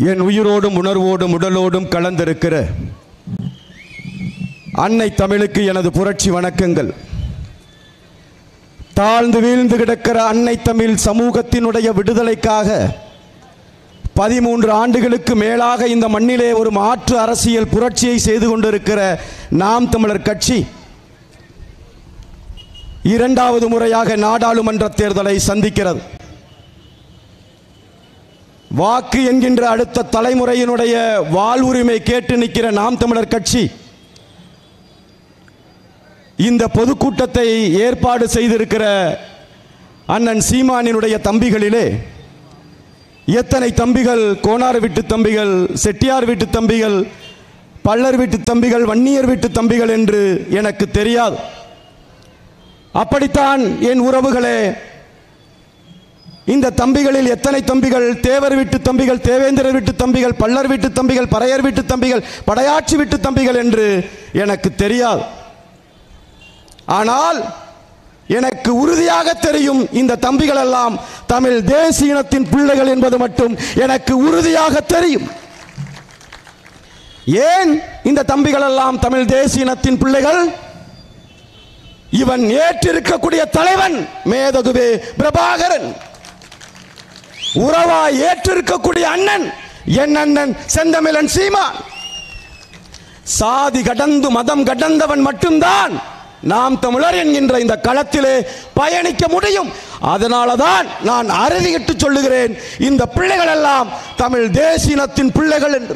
என் உயிரோடும் உணர்வோடும் உடலோடும் கலந்திருக்கிற அன்னை தமிழுக்கு எனது புரட்சி வணக்கங்கள். தாழ்ந்து வீழ்ந்து கிடக்கிற அன்னை தமிழ் சமூகத்தினுடைய விடுதலைக்காக 13 ஆண்டுகளுக்கு மேலாக இந்த மண்ணிலே ஒரு மாற்று அரசியல் புரட்சியை செய்து கொண்டிருக்கிற நாம் தமிழர் கட்சி இரண்டாவது முறையாக நாடாளுமன்ற தேர்தலை சந்திக்கிறது. வாக்கு என்கின்ற அடுத்த தலைமுறையினுடைய வாழ்வுரிமை கேட்டு நிற்கிற நாம் தமிழர் கட்சி இந்த பொதுக்கூட்டத்தை ஏற்பாடு செய்திருக்கிற அண்ணன் சீமானினுடைய தம்பிகளிலே எத்தனை தம்பிகள் கோனார் வீட்டு தம்பிகள், செட்டியார் வீட்டு தம்பிகள், பல்லர் வீட்டு தம்பிகள், வன்னியர் வீட்டு தம்பிகள் என்று எனக்கு தெரியாது. அப்படித்தான் என் உறவுகளே, இந்த தம்பிகளில் எத்தனை தம்பிகள் தேவர் வீட்டு தம்பிகள், தேவேந்திரர் வீட்டு தம்பிகள், பல்லர் வீட்டு தம்பிகள், பறையர் வீட்டு தம்பிகள், படையாட்சி வீட்டு தம்பிகள் என்று எனக்கு தெரியாது. ஆனால் எனக்கு உறுதியாக தெரியும், இந்த தம்பிகள் எல்லாம் தமிழ் தேசியத்தின் பிள்ளைகள் என்பது மட்டும் எனக்கு உறுதியாக தெரியும். ஏன் இந்த தம்பிகள் எல்லாம் தமிழ் தேசியத்தின் பிள்ளைகள்? இவன் ஏற்றிருக்கக்கூடிய தலைவன் மேதகுவே பிரபாகரன், உறவாய் ஏற்றிருக்கக்கூடிய அண்ணன் என் அண்ணன் செந்தமிழன் சீமான். சாதி கடந்து மதம் கடந்தவன் மட்டும்தான் நாம் தமிழர் என்கின்ற இந்த களத்திலே பயணிக்க முடியும். அதனாலதான் நான் அறுதியிட்டு சொல்லுகிறேன், இந்த பிள்ளைகள் எல்லாம் தமிழ் தேசியத்தின் பிள்ளைகள் என்று.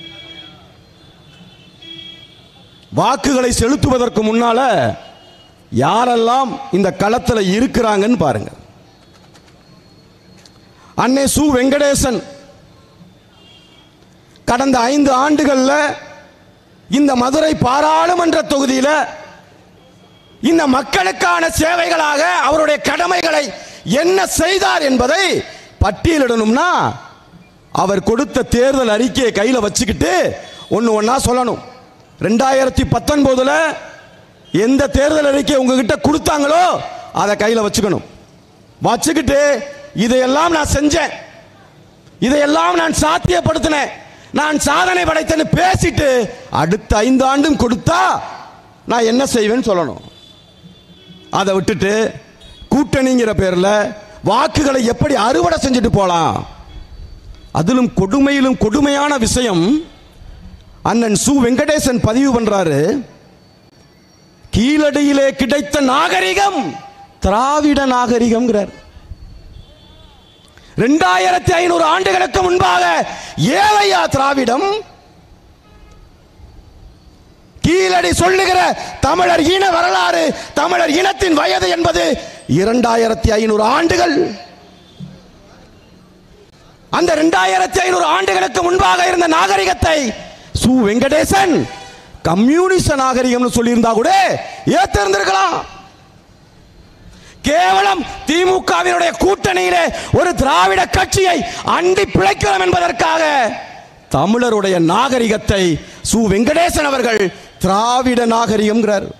வாக்குகளை செலுத்துவதற்கு முன்னால யாரெல்லாம் இந்த களத்தில் இருக்கிறாங்கன்னு பாருங்க. அன்னை சு வெங்கடேசன் கடந்த 5 ஆண்டுகள்ல இந்த மதுரை பாராளுமன்ற தொகுதியில் இந்த மக்களுக்கான சேவைகளாக அவருடைய கடமைகளை என்ன செய்தார் என்பதை பட்டியலிடணும்னா அவர் கொடுத்த தேர்தல் அறிக்கையை கையில் வச்சுக்கிட்டு ஒன்னா சொல்லணும். 2019 எந்த தேர்தல் அறிக்கை உங்ககிட்ட கொடுத்தாங்களோ அதை கையில் வச்சுக்கணும். வச்சுக்கிட்டு இதையெல்லாம் நான் செஞ்சேன், இதையெல்லாம் நான் சாத்தியப்படுத்தினேன், நான் சாதனை படைத்தேன்னு பேசிட்டு அடுத்த 5 ஆண்டும் கொடுத்தா நான் என்ன செய்வேன்னு சொல்லணும். அதை விட்டுட்டு கூட்டணிங்கிற பேரில் வாக்குகளை எப்படி அறுவடை செஞ்சுட்டு போலாம். அதிலும் கொடுமையிலும் கொடுமையான விஷயம், அண்ணன் சு வெங்கடேசன் பதிவு பண்றாரு, கீழடியிலே கிடைத்த நாகரிகம் திராவிட நாகரிகம்ங்கிறார். 2500 ஆண்டுகளுக்கு முன்பாக ஏழையா திராவிடம்? கீழடி சொல்லுகிற தமிழர் இன வரலாறு, தமிழர் இனத்தின் வயது என்பது 2500 ஆண்டுகள். அந்த 2500 ஆண்டுகளுக்கு முன்பாக இருந்த நாகரிகத்தை சு வெங்கடேசன் கம்யூனிஸ்ட் நாகரிகம் சொல்லியிருந்தா கூட ஏத்திருந்திருக்கலாம். கேவலம் திமுகவினுடைய கூட்டணியிலே ஒரு திராவிட கட்சியை அண்டி பிழைக்கிறோம் என்பதற்காக தமிழருடைய நாகரிகத்தை சு வெங்கடேசன் அவர்கள் திராவிட நாகரிகம்.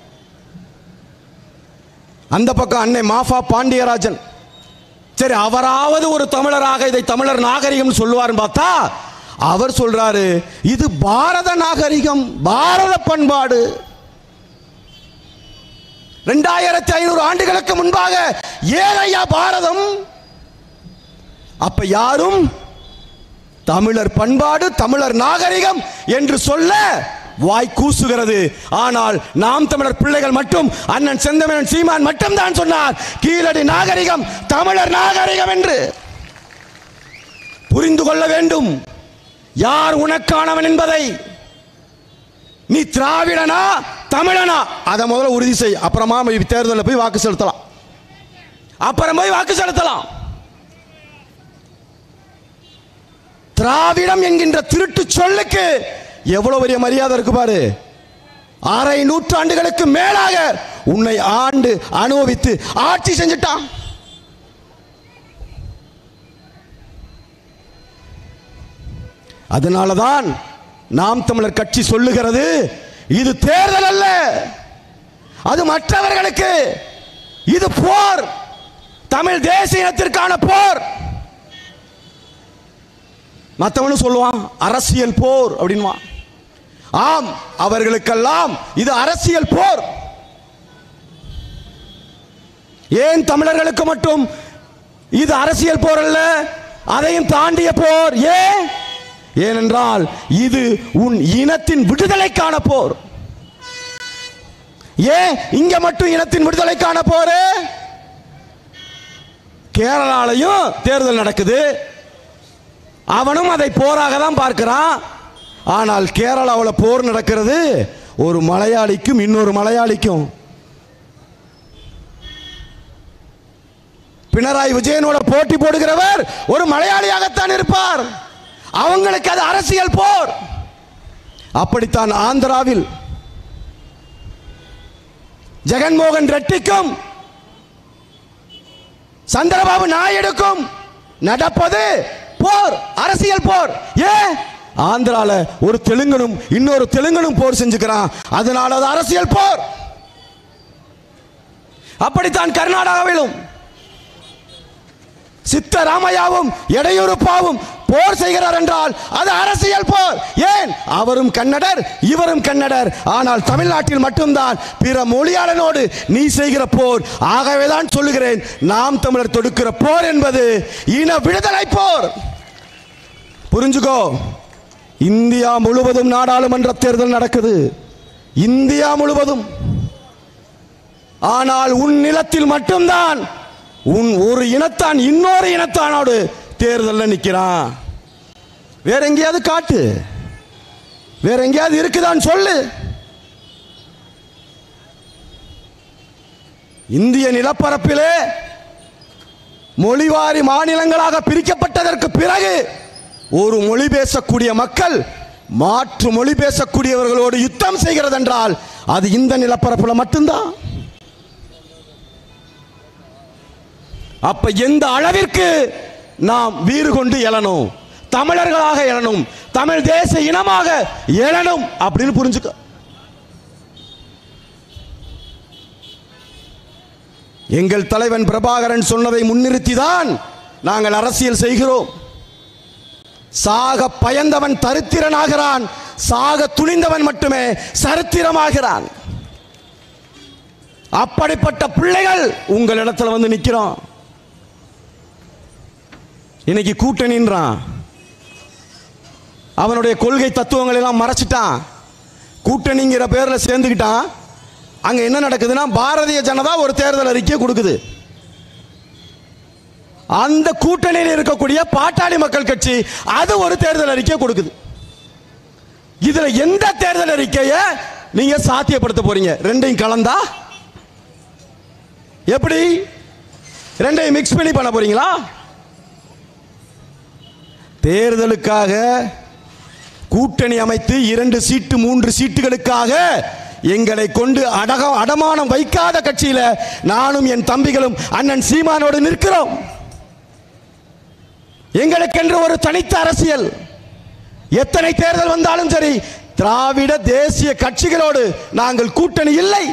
அந்த பக்கம் அன்னை மாஃபா பாண்டியராஜன், சரி அவராவது ஒரு தமிழராக இதை தமிழர் நாகரிகம் சொல்லுவார் பார்த்தா அவர் சொல்றாரு இது பாரத நாகரிகம், பாரத பண்பாடு. 2500 ஆண்டுகளுக்கு முன்பாக ஏழையா பாரதம்? அப்ப யாரும் தமிழர் பண்பாடு, தமிழர் நாகரிகம் என்று சொல்ல வாய் கூசுகிறது. ஆனால் நாம் தமிழர் பிள்ளைகள் மட்டும், அண்ணன் செந்தமிழன் சீமான் மட்டும் தான் சொன்னார் கீழடி நாகரிகம் தமிழர் நாகரிகம் என்று. புரிந்து கொள்ள வேண்டும் யார் உனக்கானவன் என்பதை. நீ திராவிடனா தமிழனா அதை முதல்ல உறுதி செய், அப்புறமா தேர்தலில் போய் வாக்கு செலுத்தலாம், அப்புறம் போய் வாக்கு செலுத்தலாம். திராவிடம் என்கின்ற திருட்டு சொல்லுக்கு எவ்வளவு பெரிய மரியாதை இருக்கு பாரு. 6 நூற்றாண்டுகளுக்கு மேலாக உன்னை ஆண்டு அனுபவித்து ஆட்சி செஞ்சுட்டான். அதனாலதான் நாம் தமிழர் கட்சி சொல்லுகிறது இது தேர்தல் அல்ல, அது மற்றவர்களுக்கு, இது போர், தமிழ் தேசிய இனத்திற்கான போர். மற்றவனு சொல்லுவான் அரசியல் போர் அப்படின்வா. ஆம், அவர்களுக்கெல்லாம் இது அரசியல் போர். ஏன் தமிழர்களுக்கு மட்டும் இது அரசியல் போர் அல்ல, அதையும் தாண்டிய போர்? ஏனென்றால் இது உன் இனத்தின் விடுதலைக்கான போர். ஏன் இங்க மட்டும் இனத்தின் விடுதலைக்கான போர்? கேரளாலையும் தேர்தல் நடக்குது, அவனும் அதை போராக தான் பார்க்கிறான். ஆனால் கேரளாவில் போர் நடக்கிறது ஒரு மலையாளிக்கும் இன்னொரு மலையாளிக்கும். பினராயி விஜயனோட போட்டி போடுகிறவர் ஒரு மலையாளியாகத்தான் இருப்பார். அவங்களுக்கு அது அரசியல் போர். அப்படித்தான் ஆந்திராவில் ஜெகன்மோகன் ரெட்டிக்கும் சந்திரபாபு நாயுடுக்கும் நடப்பது போர், அரசியல் போர். ஆந்திரால ஒரு தெலுங்கனும் இன்னொரு தெலுங்கனும் போர் செஞ்சுக்கிறான், அதனால அது அரசியல் போர். அப்படித்தான் கர்நாடகாவிலும் சித்தராமையாவும் எடையூரப்பாவும் போர் செய்கிறார் என்றால் அது அரசியல் போர். ஏன்? அவரும் கன்னடர், இவரும் கன்னடர். ஆனால் தமிழ்நாட்டில் மட்டும்தான் பிற மொழியாளனோடு நீ செய்கிற போர். ஆகவேதான் சொல்லுகிறேன், நாம் தமிழர் தொடுக்கிற போர் என்பது இன விடுதலை போர். புரிஞ்சுக்கோ. இந்தியா முழுவதும் நாடாளுமன்ற தேர்தல் நடக்குது, இந்தியா முழுவதும். ஆனால் உன் நிலத்தில் மட்டும்தான் உன் ஒரு இனத்தான் இன்னொரு இனத்தானோடு தேர்தலில் நிற்கிறான். வேற எங்கேயாவது காட்டு, வேற எங்கேயாவது இருக்குதான்னு சொல்லு. இந்திய நிலப்பரப்பிலே மொழிவாரி மாநிலங்களாக பிரிக்கப்பட்டதற்கு பிறகு ஒரு மொழி பேசக்கூடிய மக்கள் மாற்று மொழி பேசக்கூடியவர்களோடு யுத்தம் செய்கிறது என்றால் அது இந்த நிலப்பரப்பில் மட்டும்தான். அப்ப எந்த அளவிற்கு நாம் வீறு கொண்டு எழணும், தமிழர்களாக எழணும், தமிழ் தேச இனமாக எழணும் அப்படின்னு புரிஞ்சுக்க. எங்கள் தலைவன் பிரபாகரன் சொன்னதை முன்னிறுத்திதான் நாங்கள் அரசியல் செய்கிறோம். சாக பயந்தவன் தரித்திரனாகிறான், சாக துணிந்தவன் மட்டுமே சரித்திரமாகிறான். அப்படிப்பட்ட பிள்ளைகள் உங்களிடத்தில் வந்து நிற்கிறோம். இன்னைக்கு கூட்டணின்றான், அவனுடைய கொள்கை தத்துவங்கள் எல்லாம் மறைச்சிட்டான், கூட்டணிங்கிற பேரில் சேர்ந்துக்கிட்டான். அங்க என்ன நடக்குதுன்னா, பாரதிய ஜனதா ஒரு தேர்தல் அறிக்கை கொடுக்குது. அந்த கூட்டணியில் இருக்கக்கூடிய பாட்டாளி மக்கள் கட்சி அது ஒரு தேர்தல் அறிக்கை கொடுக்குது. இதுல எந்த தேர்தல் அறிக்கையை நீங்க சாத்தியப்படுத்த போறீங்க? ரெண்டையும் கலந்தா எப்படி? ரெண்டையும் மிக்ஸ் பண்ணி பண்ண போறீங்களா? தேர்தலுக்காக கூட்டணி அமைத்து 2 சீட்டு 3 சீட்டுகளுக்காக எங்களை கொண்டு அடமானம் வைக்காத கட்சியில நானும் என் தம்பிகளும் அண்ணன் சீமானோடு நிற்கிறோம். எங்களுக்கென்று ஒரு தனித்த அரசியல். எத்தனை தேர்தல் வந்தாலும் சரி, திராவிட தேசிய கட்சிகளோடு நாங்கள் கூட்டணி இல்லை.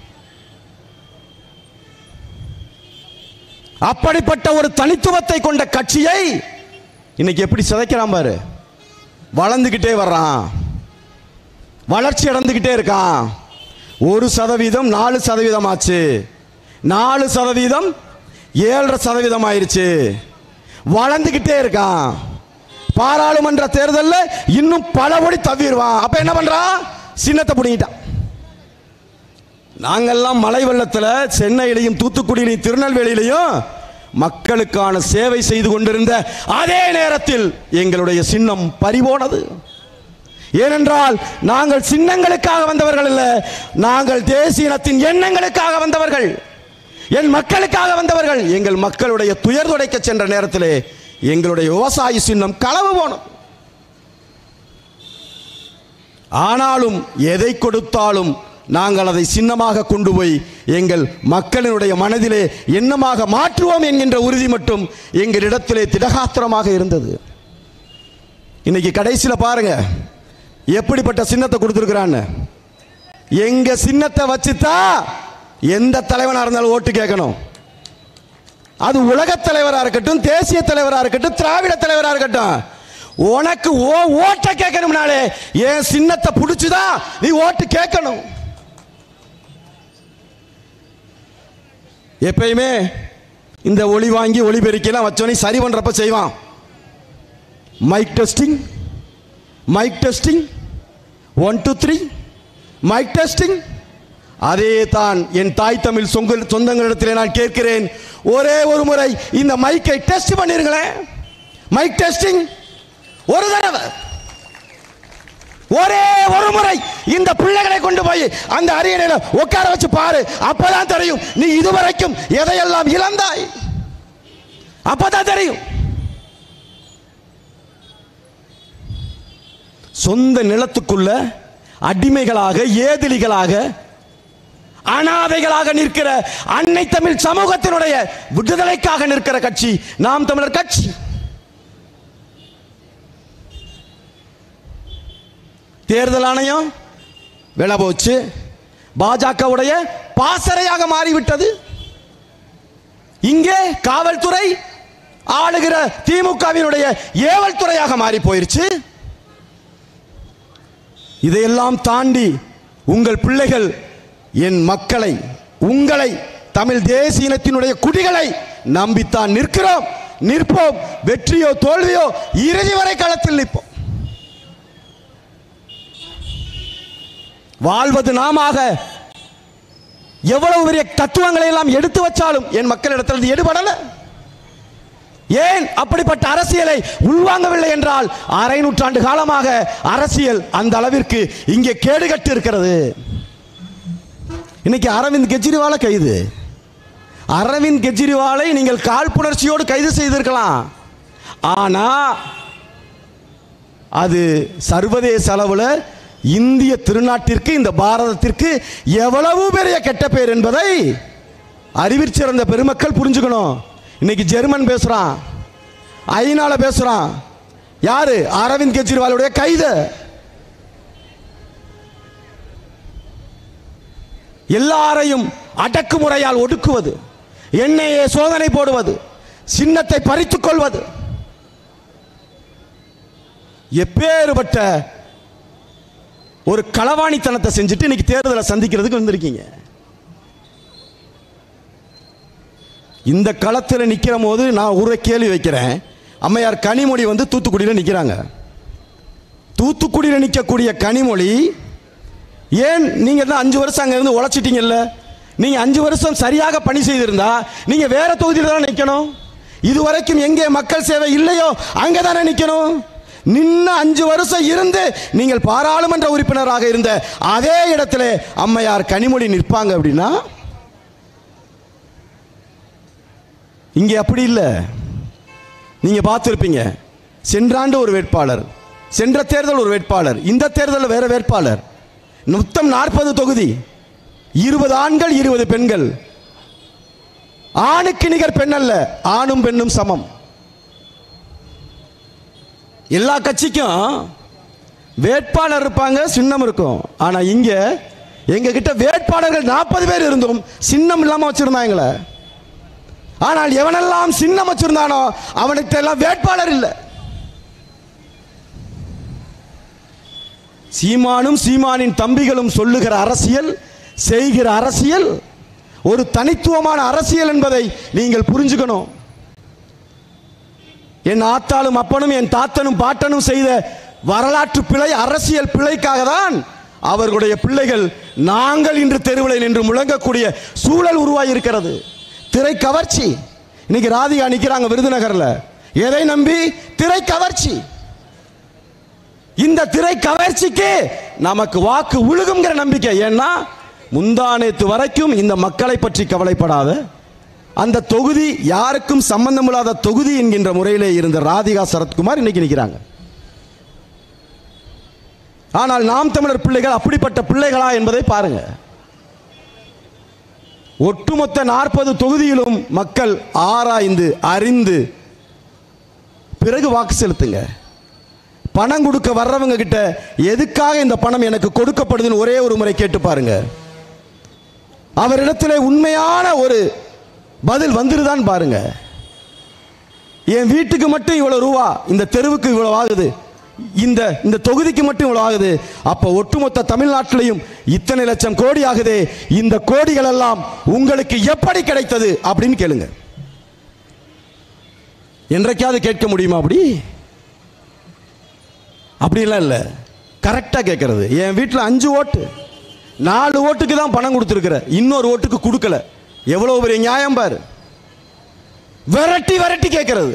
அப்படிப்பட்ட ஒரு தனித்துவத்தை கொண்ட கட்சியை இன்னைக்கு எப்படி சிதைக்கிறான் பாரு. வளர்ந்துகிட்டே வர்றான், வளர்ச்சி அடைந்துகிட்டே இருக்கான். 1% 4% ஆச்சு, 4% 7.5% ஆயிருச்சு. வளர்ந்துகிட்டே இருக்கான். பாராளுமன்ற தேர்தலில் இன்னும் பல கோடி தவிர்வான். அப்ப என்ன பண்றான்? சின்னத்தை பிடிங்கிட்டான். நாங்கெல்லாம் மழை வெள்ளத்தில் சென்னையிலையும் தூத்துக்குடியிலையும் திருநெல்வேலியிலையும் மக்களுக்கான சேவை செய்து கொண்டிருந்த அதே நேரத்தில் எங்களுடைய சின்னம் பறிபோனது. ஏனென்றால் நாங்கள் சின்னங்களுக்காக வந்தவர்கள் அல்ல, நாங்கள் தேசிய இனத்தின் எண்ணங்களுக்காக வந்தவர்கள், என் மக்களுக்காக வந்தவர்கள். எங்கள் மக்களுடைய துயர் துடைக்க சென்ற நேரத்திலே எங்களுடைய விவசாய சின்னம் களவு போனது. ஆனாலும் எதை கொடுத்தாலும் நாங்கள் அதை சின்னமாக கொண்டு போய் எங்கள் மக்களினுடைய மனதிலே எண்ணமாக மாற்றுவோம் என்கின்ற உறுதி மட்டும் எங்களிடத்திலே திடகாத்திரமாக இருந்தது. இன்னைக்கு கடைசியில் பாருங்க எப்படிப்பட்ட சின்னத்தை கொடுத்துருக்கிறான்னு. எங்க சின்னத்தை வச்சுதான் எந்த தலைவனாக இருந்தாலும் ஓட்டு கேட்கணும். அது உலக தலைவராக இருக்கட்டும், தேசிய தலைவராக இருக்கட்டும், திராவிட தலைவராக இருக்கட்டும். உனக்கு ஓட்டை கேட்கணும்னாலே என் சின்னத்தை பிடிச்சுதான் நீ ஓட்டு கேட்கணும். எப்பயுமே இந்த ஒளி வாங்கி ஒளிபெருக்கெல்லாம் வச்சோன்னே சரி பண்றப்ப செய்வான். Mic testing, mic testing, 1 2 3 mic testing. அதே தான் என் தாய் தமிழ் சொந்தங்களிடத்தில் நான் கேட்கிறேன், ஒரே ஒரு முறை இந்த மைக்கை டெஸ்ட் பண்ணிருங்களேன். மைக் டெஸ்டிங் ஒரு தடவை, ஒரே ஒரு முறை இந்த பிள்ளைகளை கொண்டு போய் அந்த அரியணையில உட்கார வச்சு பாரு. அப்பதான் தெரியும் நீ இதுவரைக்கும் எதையெல்லாம் இழந்தாய். அப்பதான் தெரியும். சொந்த நிலத்துக்குள்ள அடிமைகளாக, ஏதிலிகளாக, அனாதைகளாக நிற்கிற அன்னை தமிழ் சமூகத்தினுடைய விடுதலைக்காக நிற்கிற கட்சி நாம் தமிழர் கட்சி. தேர்தல் ஆணையம் விலை போச்சு, பாஜகவுடைய பாசறையாக மாறிவிட்டது. இங்கே காவல்துறை ஆளுகிற திமுகவினுடைய ஏவல் துறையாக மாறி போயிருச்சு. இதையெல்லாம் தாண்டி உங்கள் பிள்ளைகள் என் மக்களை, உங்களை, தமிழ் தேசிய இனத்தினுடைய குடிகளை நம்பித்தான் நிற்கிறோம், நிற்போம். வெற்றியோ தோல்வியோ இறுதி வரை களத்தில் நிற்போம். வாழ்வது நாமாக எவ்வளவு பெரிய தத்துவங்களை எல்லாம் எடுத்து வச்சாலும் என் மக்களிடத்தில் எடுபடல. ஏன் அப்படிப்பட்ட அரசியலை உள்வாங்கவில்லை என்றால் அரை நூற்றாண்டு காலமாக அரசியல் அந்த அளவிற்கு இங்கே கேடுகட்டு இருக்கிறது. இன்னைக்கு அரவிந்த் கெஜ்ரிவாலை கைது, அரவிந்த் கெஜ்ரிவாலை நீங்கள் காழ்ப்புணர்ச்சியோடு கைது செய்திருக்கலாம். ஆனா அது சர்வதேச அளவில் இந்திய திருநாட்டிற்கு, இந்த பாரதத்திற்கு எவ்வளவு பெரிய கெட்ட பேர் என்பதை அறிவிச்சிருந்த பெருமக்கள் புரிஞ்சுக்கணும். இன்னைக்கு ஜெர்மன் பேசுறான், ஐநால பேசுறான். யாரு? அரவிந்த் கெஜ்ரிவாலுடைய கைது. எல்லாரையும் அடக்குமுறையால் ஒடுக்குவது, எண்ணெயை சோதனை போடுவது, சின்னத்தை பறித்துக் கொள்வது, எப்பேறுபட்ட ஒரு களவாணித்தனத்தை செஞ்சுட்டு இன்னைக்கு தேர்தலை சந்திக்கிறதுக்கு வந்திருக்கீங்க. இந்த களத்தில் நிற்கிற போது நான் ஒரு கேள்வி வைக்கிறேன். அம்மையார் கனிமொழி வந்து தூத்துக்குடியில் நிற்கிறாங்க. தூத்துக்குடியில் நிற்கக்கூடிய கனிமொழி, ஏன் நீங்க தான் 5 வருஷம் அங்க இருந்து உழைச்சிட்டீங்கல்ல, நீங்க 5 வருஷம் சரியாக பணி செய்திருந்தா நீங்க வேற தொகுதியில் தானே நிற்கணும். இதுவரைக்கும் எங்கே மக்கள் சேவை இல்லையோ அங்கதானே நிற்கணும். நின்ன 5 வருஷம் இருந்து நீங்கள் பாராளுமன்ற உறுப்பினராக இருந்த அதே இடத்துல அம்மையார் கனிமொழி நிற்பாங்க அப்படின்னா, இங்கே அப்படி இல்லை. நீங்க பார்த்துருப்பீங்க, சென்ற ஆண்டு ஒரு வேட்பாளர், சென்ற தேர்தல் ஒரு வேட்பாளர், இந்த தேர்தலில் வேற வேட்பாளர். மொத்தம் 40 தொகுதி, 20 ஆண்கள் 20 பெண்கள். ஆணுக்கு நிகர் பெண் அல்ல, ஆணும் பெண்ணும் சமம். எல்லா கட்சிக்கும் வேட்பாளர் இருப்பாங்க, சின்னம் இருக்கும். ஆனா இங்க எங்க கிட்ட வேட்பாளர்கள் 40 பேர் இருந்தும் சின்னம் இல்லாம வச்சிருந்தாங்களே. ஆனால் எவனெல்லாம் சின்னம் வச்சிருந்தானோ அவனுக்கு எல்லாம் வேட்பாளர் இல்லை. சீமானும் சீமானின் தம்பிகளும் சொல்லுகிற அரசியல், செய்கிற அரசியல் ஒரு தனித்துவமான அரசியல் என்பதை நீங்கள் புரிஞ்சுக்கணும். என் ஆத்தாலும் அப்பனும் என் தாத்தனும் பாட்டனும் செய்த வரலாற்று பிழை, அரசியல் பிழைக்காக தான் அவர்களுடைய பிள்ளைகள் நாங்கள் இன்று தெருவில் நின்று முழங்கக்கூடிய சூழல் உருவாகி இருக்கிறது. திரை கவர்ச்சி. இன்னைக்கு ராதிகா நிற்கிறாங்க விருதுநகர்ல, எதை நம்பி? திரை கவர்ச்சி. இந்த திரை கவர்ச்சிக்கு நமக்கு வாக்கு உழுகுங்கிற நம்பிக்கை. ஏன்னா முந்தானேத்து வரைக்கும் இந்த மக்களை பற்றி கவலைப்படாத, அந்த தொகுதி யாருக்கும் சம்பந்தம் இல்லாத தொகுதி என்கின்ற முறையிலே இருந்த ராதிகா சரத்குமார் இன்னைக்கு நிற்கிறாங்க. ஆனால் நாம் தமிழர் பிள்ளைகள் அப்படிப்பட்ட பிள்ளைகளா என்பதை பாருங்க. ஒட்டுமொத்த 40 தொகுதியிலும் மக்கள் ஆராய்ந்து அறிந்து பிறகு வாக்கு செலுத்துங்க. பணம் கொடுக்க வர்றவங்க கிட்ட எதுக்காக இந்த பணம் எனக்கு கொடுக்கப்படுதுன்னு ஒரே ஒரு முறை கேட்டு பாருங்க. அவரிடத்திலே உண்மையான ஒரு பதில் வந்துருதான் பாருங்க. என் வீட்டுக்கு மட்டும் இவ்வளவு ரூபா, இந்த தெருவுக்கு இவ்வளவு ஆகுது, இந்த தொகுதிக்கு மட்டும் இவ்வளவு ஆகுது, அப்ப ஒட்டுமொத்த தமிழ்நாட்டிலையும் இத்தனை லட்சம் கோடி ஆகுது, இந்த கோடிகள் எல்லாம் உங்களுக்கு எப்படி கிடைத்தது அப்படின்னு கேளுங்க. என்றைக்காவது கேட்க முடியுமா? அப்படிலாம் இல்லை. கரெக்டா கேட்கறது. என் வீட்டில் 5 ஓட்டு, 4 ஓட்டுக்கு தான் பணம் கொடுத்துருக்கிற, இன்னொரு ஓட்டுக்கு கொடுக்கல. எவ்வளவு பெரிய நியாயம் பாரு. விரட்டி கேட்கறது.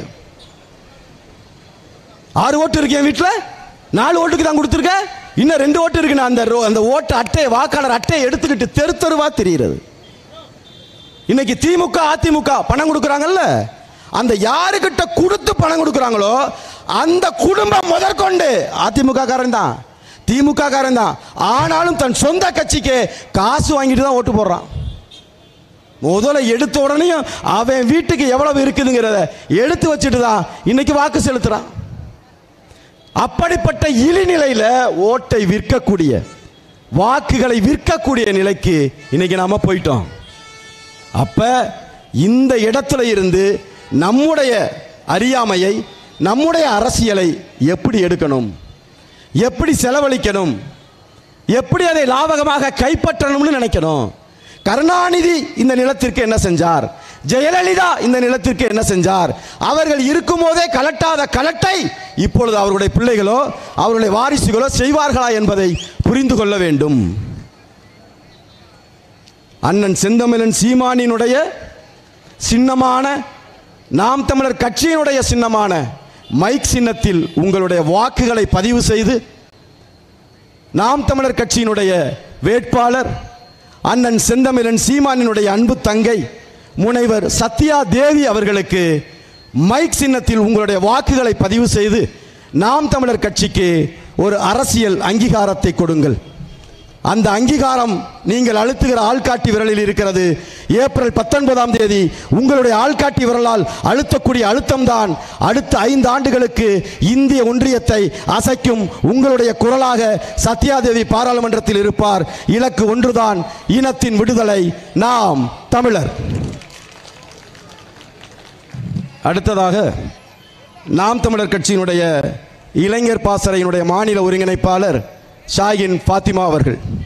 6 ஓட்டு இருக்கு என் வீட்டில், 4 ஓட்டுக்கு தான் கொடுத்துருக்க, இன்னும் 2 ஓட்டு இருக்கு. அந்த ஓட்டு அட்டையை, வாக்காளர் அட்டையை எடுத்துக்கிட்டு தெரு தெருவா தெரிகிறது. இன்னைக்கு திமுக அதிமுக பணம் கொடுக்குறாங்கல்ல, அந்த யாருக்கிட்ட கொடுத்து பணம் கொடுக்குறாங்களோ அந்த குடும்பம் முதற்கொண்டு அதிமுக காரன் தான், திமுக காரன் தான். ஆனாலும் தன் சொந்த கட்சிக்கு காசு வாங்கிட்டு தான் ஓட்டு போடுறான். முதல்ல எடுத்த உடனே அவன் வீட்டுக்கு எவ்வளவு இருக்குதுங்கிறத எடுத்து வச்சுட்டு தான் இன்னைக்கு வாக்கு செலுத்துறான். அப்படிப்பட்ட இழிநிலையில ஓட்டை விற்கக்கூடிய, வாக்குகளை விற்கக்கூடிய நிலைக்கு இன்னைக்கு நாம போயிட்டோம். அப்ப இந்த இடத்துல இருந்து நம்முடைய அறியாமையை, நம்முடைய அரசியலை எப்படி எடுக்கணும், எப்படி செலவழிக்கணும், எப்படி அதை லாபகமாக கைப்பற்றணும்னு நினைக்கணும். கருணாநிதி இந்த நிலத்திற்கு என்ன செஞ்சார், ஜெயலலிதா இந்த நிலத்திற்கு என்ன செஞ்சார், அவர்கள் இருக்கும் போதே கலட்டாத கலட்டை இப்பொழுது அவருடைய பிள்ளைகளோ அவருடைய வாரிசுகளோ செய்வார்களா என்பதை புரிந்து கொள்ள வேண்டும். அண்ணன் செந்தமிழன் சீமானினுடைய சின்னமான, நாம் தமிழர் கட்சியினுடைய சின்னமான மைக் சின்னத்தில் உங்களுடைய வாக்குகளை பதிவு செய்து நாம் தமிழர் கட்சியினுடைய வேட்பாளர் அண்ணன் செந்தமிழன் சீமானினுடைய அன்பு தங்கை முனைவர் சத்யா தேவி அவர்களுக்கு மைக் சின்னத்தில் உங்களுடைய வாக்குகளை பதிவு செய்து நாம் தமிழர் கட்சிக்கு ஒரு அரசியல் அங்கீகாரத்தை கொடுங்கள். அந்த அங்கீகாரம் நீங்கள் அழுத்துகிற ஆள்காட்டி விரலில் இருக்கிறது. ஏப்ரல் 19ஆம் தேதி உங்களுடைய ஆள்காட்டி விரலால் அழுத்தக்கூடிய அழுத்தம்தான் அடுத்த 5 ஆண்டுகளுக்கு இந்திய ஒன்றியத்தை அசைக்கும். உங்களுடைய குரலாக சத்யாதேவி பாராளுமன்றத்தில் இருப்பார். இலக்கு ஒன்றுதான், இனத்தின் விடுதலை, நாம் தமிழர். அடுத்ததாக நாம் தமிழர் கட்சியினுடைய இளைஞர் பாசறையினுடைய மாநில ஒருங்கிணைப்பாளர் ஷாகின் ஃபாத்திமா அவர்கள்.